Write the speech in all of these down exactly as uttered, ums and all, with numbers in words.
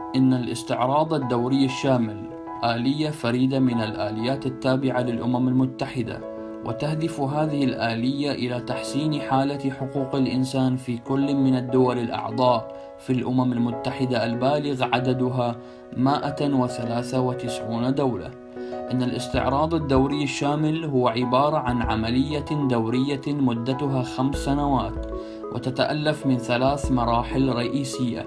إن الاستعراض الدوري الشامل آلية فريدة من الآليات التابعة للأمم المتحدة، وتهدف هذه الآلية إلى تحسين حالة حقوق الإنسان في كل من الدول الأعضاء في الأمم المتحدة البالغ عددها مائة وثلاثة وتسعين دولة. إن الاستعراض الدوري الشامل هو عبارة عن عملية دورية مدتها خمس سنوات، وتتألف من ثلاث مراحل رئيسية.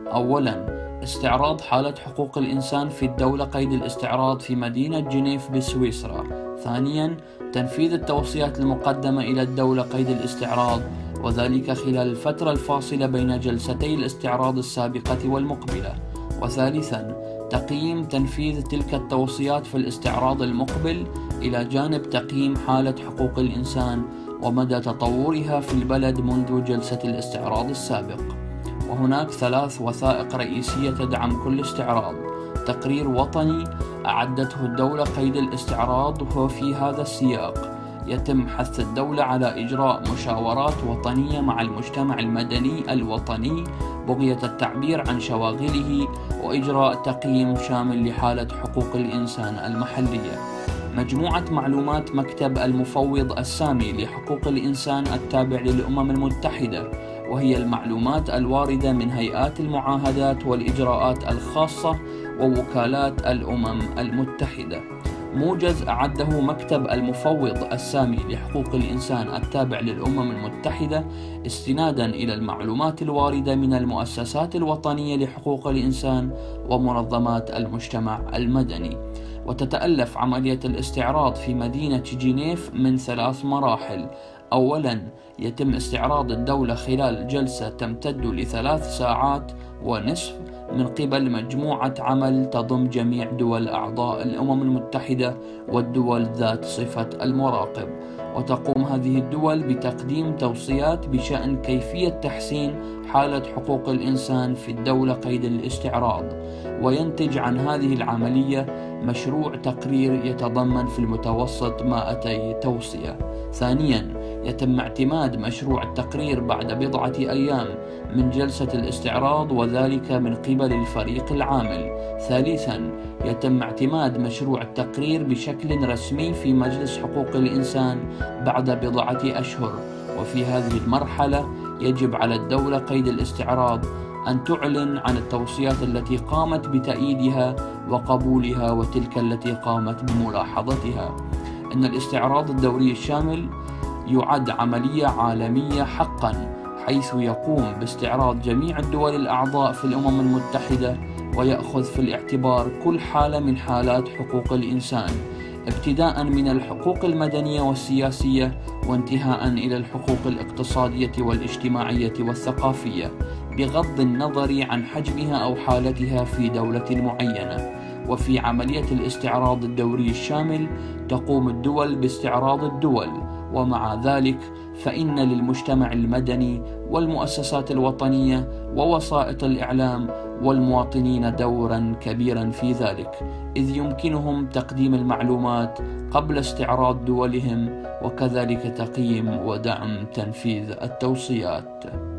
أولاً، استعراض حالة حقوق الإنسان في الدولة قيد الاستعراض في مدينة جنيف بسويسرا. ثانياً، تنفيذ التوصيات المقدمة إلى الدولة قيد الاستعراض، وذلك خلال الفترة الفاصلة بين جلستي الاستعراض السابقة والمقبلة. وثالثاً، تقييم تنفيذ تلك التوصيات في الاستعراض المقبل، إلى جانب تقييم حالة حقوق الإنسان ومدى تطورها في البلد منذ جلسة الاستعراض السابق. وهناك ثلاث وثائق رئيسية تدعم كل استعراض: تقرير وطني أعدته الدولة قيد الاستعراض، وهو في هذا السياق يتم حث الدولة على إجراء مشاورات وطنية مع المجتمع المدني الوطني بغية التعبير عن شواغله وإجراء تقييم شامل لحالة حقوق الإنسان المحلية. مجموعة معلومات مكتب المفوض السامي لحقوق الإنسان التابع للأمم المتحدة، وهي المعلومات الواردة من هيئات المعاهدات والإجراءات الخاصة ووكالات الأمم المتحدة. موجز أعده مكتب المفوض السامي لحقوق الإنسان التابع للأمم المتحدة استناداً إلى المعلومات الواردة من المؤسسات الوطنية لحقوق الإنسان ومنظمات المجتمع المدني. وتتألف عملية الاستعراض في مدينة جنيف من ثلاث مراحل. أولاً، يتم استعراض الدولة خلال جلسة تمتد لثلاث ساعات ونصف من قبل مجموعة عمل تضم جميع دول أعضاء الأمم المتحدة والدول ذات صفة المراقب. وتقوم هذه الدول بتقديم توصيات بشأن كيفية تحسين حالة حقوق الإنسان في الدولة قيد الاستعراض، وينتج عن هذه العملية مشروع تقرير يتضمن في المتوسط مائتي توصية. ثانياً، يتم اعتماد مشروع التقرير بعد بضعة أيام من جلسة الاستعراض، وذلك من قبل الفريق العامل. ثالثاً، يتم اعتماد مشروع التقرير بشكل رسمي في مجلس حقوق الإنسان بعد بضعة أشهر. وفي هذه المرحلة يجب على الدولة قيد الاستعراض أن تعلن عن التوصيات التي قامت بتأييدها وقبولها وتلك التي قامت بملاحظتها. إن الاستعراض الدوري الشامل يعد عملية عالمية حقاً، حيث يقوم باستعراض جميع الدول الأعضاء في الأمم المتحدة، ويأخذ في الاعتبار كل حالة من حالات حقوق الإنسان، ابتداء من الحقوق المدنية والسياسية وانتهاء إلى الحقوق الاقتصادية والاجتماعية والثقافية، بغض النظر عن حجمها أو حالتها في دولة معينة. وفي عملية الاستعراض الدوري الشامل تقوم الدول باستعراض الدول، ومع ذلك فإن للمجتمع المدني والمؤسسات الوطنية ووسائط الإعلام والمواطنين دورا كبيرا في ذلك، إذ يمكنهم تقديم المعلومات قبل استعراض دولهم، وكذلك تقييم ودعم تنفيذ التوصيات.